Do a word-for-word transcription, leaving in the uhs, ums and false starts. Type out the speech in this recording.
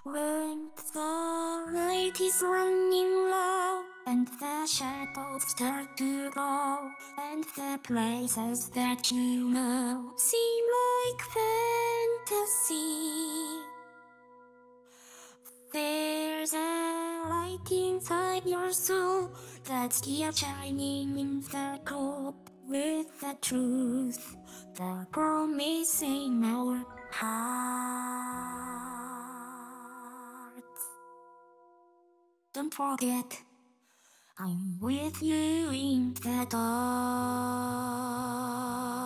When the light is running low, and the shadows start to go, and the places that you know seem like fantasy, there's a light inside your soul that's still shining in the cold with the truth, the promise in our hearts. Don't forget, I'm with you in the dark.